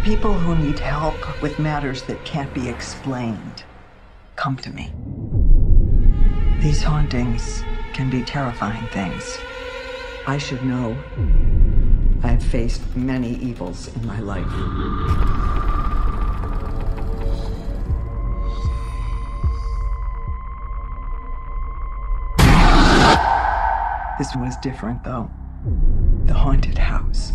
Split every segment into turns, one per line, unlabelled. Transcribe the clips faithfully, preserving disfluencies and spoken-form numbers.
People who need help with matters that can't be explained come to me. These hauntings can be terrifying things. I should know. I've faced many evils in my life. This was different, though. The haunted house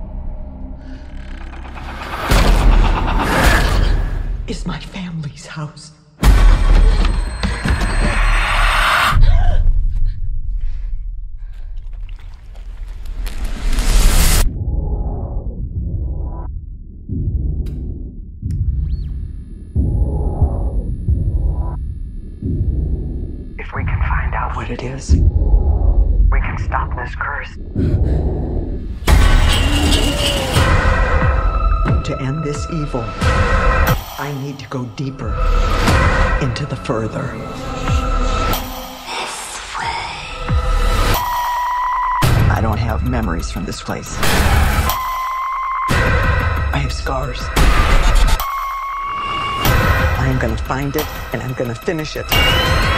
is my family's house. If we can find out what it is, we can stop this curse. To end this evil, I need to go deeper into the further.
This way.
I don't have memories from this place. I have scars. I'm gonna find it, and I'm gonna finish it.